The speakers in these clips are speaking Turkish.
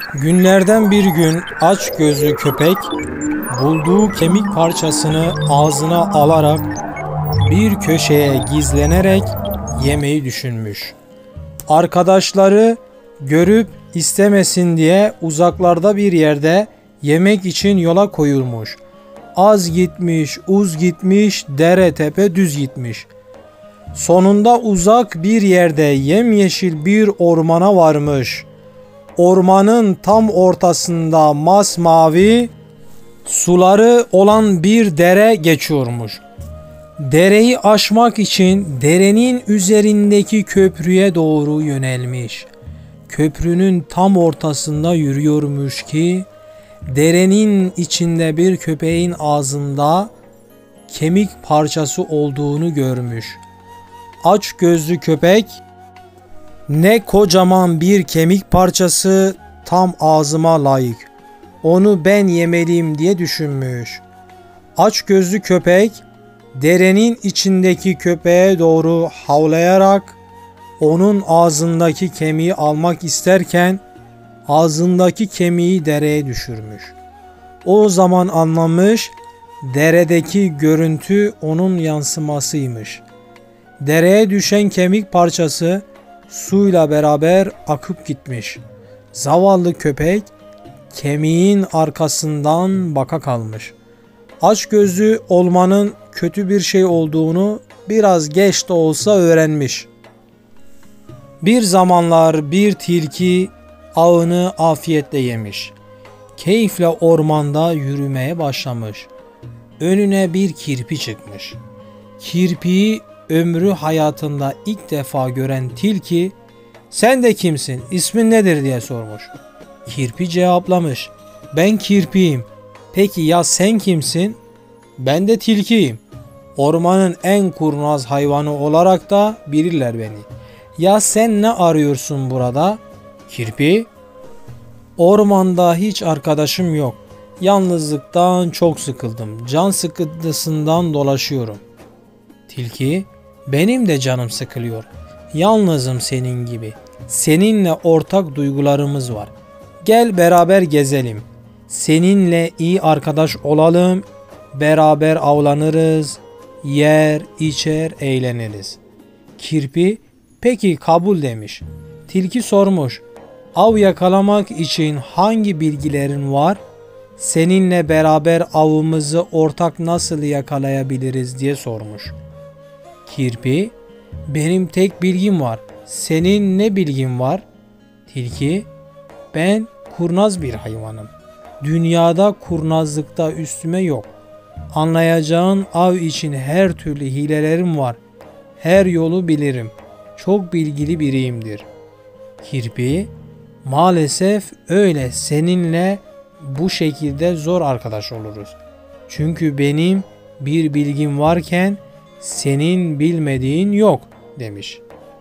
Günlerden bir gün aç gözlü köpek bulduğu kemik parçasını ağzına alarak bir köşeye gizlenerek yemeyi düşünmüş. Arkadaşları görüp istemesin diye uzaklarda bir yerde yemek için yola koyulmuş. Az gitmiş, uz gitmiş, dere tepe düz gitmiş. Sonunda uzak bir yerde yemyeşil bir ormana varmış. Ormanın tam ortasında masmavi suları olan bir dere geçiyormuş. Dereyi aşmak için derenin üzerindeki köprüye doğru yönelmiş. Köprünün tam ortasında yürüyormuş ki derenin içinde bir köpeğin ağzında kemik parçası olduğunu görmüş. Aç gözlü köpek, ne kocaman bir kemik parçası, tam ağzıma layık. Onu ben yemeliyim diye düşünmüş. Aç gözlü köpek derenin içindeki köpeğe doğru havlayarak onun ağzındaki kemiği almak isterken ağzındaki kemiği dereye düşürmüş. O zaman anlamış, deredeki görüntü onun yansımasıymış. Dereye düşen kemik parçası suyla beraber akıp gitmiş. Zavallı köpek kemiğin arkasından baka kalmış. Açgözlü olmanın kötü bir şey olduğunu biraz geç de olsa öğrenmiş. Bir zamanlar bir tilki ağını afiyetle yemiş. Keyifle ormanda yürümeye başlamış. Önüne bir kirpi çıkmış. Kirpiyi ömrü hayatında ilk defa gören tilki, "Sen de kimsin, ismin nedir?" diye sormuş. Kirpi cevaplamış, "Ben kirpiyim. Peki ya sen kimsin?" "Ben de tilkiyim. Ormanın en kurnaz hayvanı olarak da bilirler beni." "Ya sen ne arıyorsun burada?" Kirpi, "Ormanda hiç arkadaşım yok. Yalnızlıktan çok sıkıldım. Can sıkıntısından dolaşıyorum." Tilki, "Benim de canım sıkılıyor. Yalnızım senin gibi. Seninle ortak duygularımız var. Gel beraber gezelim. Seninle iyi arkadaş olalım. Beraber avlanırız. Yer, içer, eğleniriz." Kirpi, "Peki kabul" demiş. Tilki sormuş, "Av yakalamak için hangi bilgilerin var? Seninle beraber avımızı ortak nasıl yakalayabiliriz?" diye sormuş. Kirpi, "Benim tek bilgim var. Senin ne bilgin var?" Tilki, "Ben kurnaz bir hayvanım. Dünyada kurnazlıkta üstüme yok. Anlayacağın, av için her türlü hilelerim var. Her yolu bilirim. Çok bilgili biriyimdir." Kirpi, "Maalesef öyle, seninle bu şekilde zor arkadaş oluruz. Çünkü benim bir bilgim varken senin bilmediğin yok" demiş.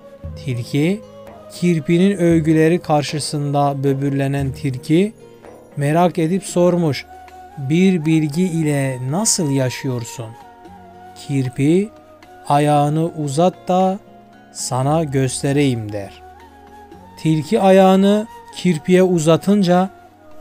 Tilki, kirpinin övgüleri karşısında böbürlenen tilki merak edip sormuş, "Bir bilgi ile nasıl yaşıyorsun?" Kirpi, "Ayağını uzat da sana göstereyim" der. Tilki ayağını kirpiye uzatınca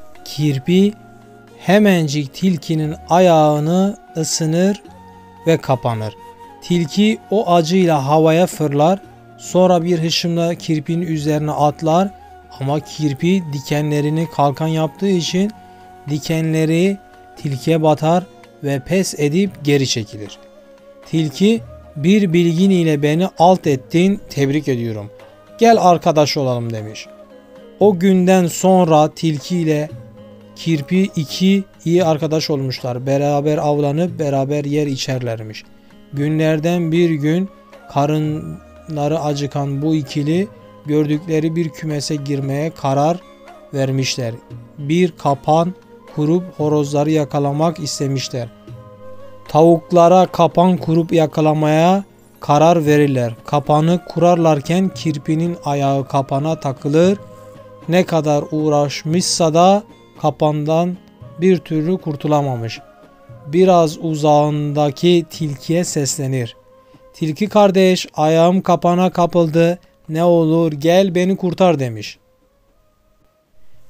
kirpi hemencik tilkinin ayağını ısınır ve kapanır. Tilki o acıyla havaya fırlar, sonra bir hışımla kirpinin üzerine atlar ama kirpi dikenlerini kalkan yaptığı için dikenleri tilkiye batar ve pes edip geri çekilir. Tilki, "Bir bilgin ile beni alt ettin, tebrik ediyorum. Gel arkadaş olalım" demiş. O günden sonra tilki ile kirpi iyi arkadaş olmuşlar. Beraber avlanıp beraber yer içerlermiş. Günlerden bir gün karınları acıkan bu ikili gördükleri bir kümese girmeye karar vermişler. Bir kapan kurup horozları yakalamak istemişler. Tavuklara kapan kurup yakalamaya karar verirler. Kapanı kurarlarken kirpinin ayağı kapana takılır. Ne kadar uğraşmışsa da kapandan bir türlü kurtulamamış. Biraz uzağındaki tilkiye seslenir. "Tilki kardeş, ayağım kapana kapıldı. Ne olur gel beni kurtar" demiş.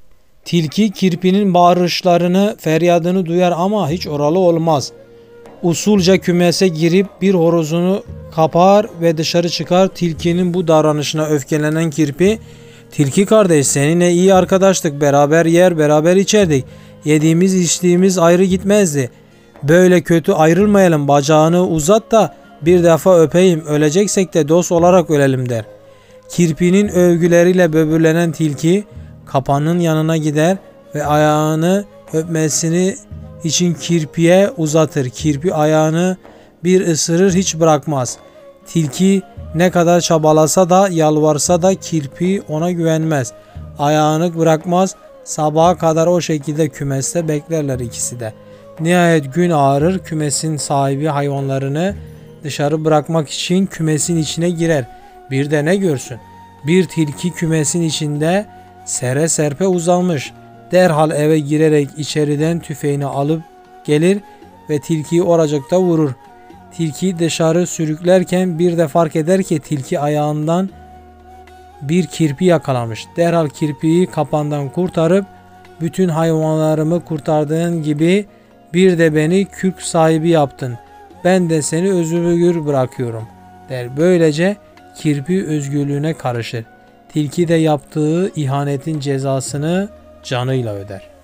Tilki kirpinin bağırışlarını, feryadını duyar ama hiç oralı olmaz. Usulca kümese girip bir horozunu kapar ve dışarı çıkar. Tilkinin bu davranışına öfkelenen kirpi, "Tilki kardeş, seninle iyi arkadaştık, beraber yer beraber içerdik. Yediğimiz içtiğimiz ayrı gitmezdi. Böyle kötü ayrılmayalım, bacağını uzat da bir defa öpeyim, öleceksek de dost olarak ölelim" der. Kirpinin övgüleriyle böbürlenen tilki kapanın yanına gider ve ayağını öpmesini için kirpiye uzatır. Kirpi ayağını bir ısırır, hiç bırakmaz. Tilki ne kadar çabalasa da yalvarsa da kirpi ona güvenmez. Ayağını bırakmaz. Sabaha kadar o şekilde kümeste beklerler ikisi de. Nihayet gün ağarır. Kümesin sahibi hayvanlarını dışarı bırakmak için kümesin içine girer. Bir de ne görsün? Bir tilki kümesin içinde sere serpe uzanmış. Derhal eve girerek içeriden tüfeğini alıp gelir ve tilkiyi oracıkta vurur. Tilkiyi dışarı sürüklerken bir de fark eder ki tilki ayağından bir kirpi yakalamış. Derhal kirpiyi kapandan kurtarıp, "Bütün hayvanlarımı kurtardığın gibi bir de beni kürk sahibi yaptın. Ben de seni özgür bırakıyorum" der. Böylece kirpi özgürlüğüne karışır. Tilki de yaptığı ihanetin cezasını canıyla öder.